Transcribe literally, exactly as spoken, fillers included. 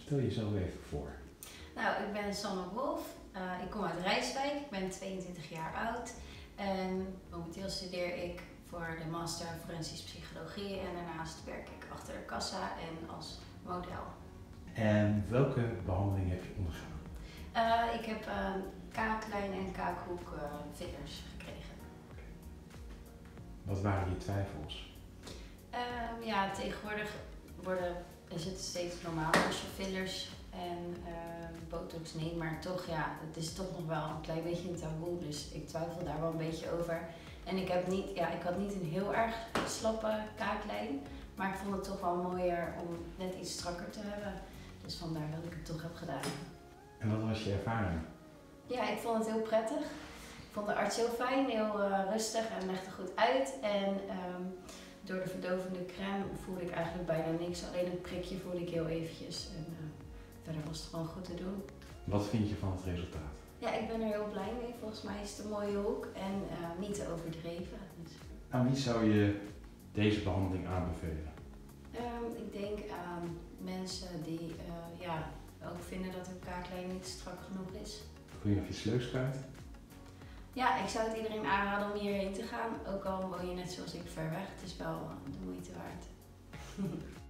Stel jezelf even voor. Nou, ik ben Sanne Wolf. Uh, ik kom uit Rijswijk. Ik ben tweeëntwintig jaar oud. En momenteel studeer ik voor de master Forensisch Psychologie. En daarnaast werk ik achter de kassa en als model. En welke behandeling heb je ondergaan? Uh, ik heb uh, kaaklijn en kaakhoek uh, fillers gekregen. Wat waren je twijfels? Uh, ja, tegenwoordig worden, is het steeds normaler als je fillers en uh, botox neemt, maar toch, ja, het is toch nog wel een klein beetje een taboe, dus ik twijfel daar wel een beetje over. En ik, heb niet, ja, ik had niet een heel erg slappe kaaklijn, maar ik vond het toch wel mooier om net iets strakker te hebben. Dus vandaar dat ik het toch heb gedaan. En wat was je ervaring? Ja, ik vond het heel prettig. Ik vond de arts heel fijn, heel uh, rustig en legde goed uit. En um, door de verdovende crème voelde ik eigenlijk bijna niks. Alleen een prikje voelde ik heel eventjes. En uh, verder was het gewoon goed te doen. Wat vind je van het resultaat? Ja, ik ben er heel blij mee. Volgens mij is het een mooie hoek en uh, niet te overdreven. Dus. Aan wie zou je deze behandeling aanbevelen? Um, ik denk aan mensen die uh, ja, ook vinden dat hun kaaklijn niet strak genoeg is. Kun je of je sleus kwijt? Ja, ik zou het iedereen aanraden om hierheen te gaan. Ook al woon je net zoals ik ver weg. Het is wel de moeite waard.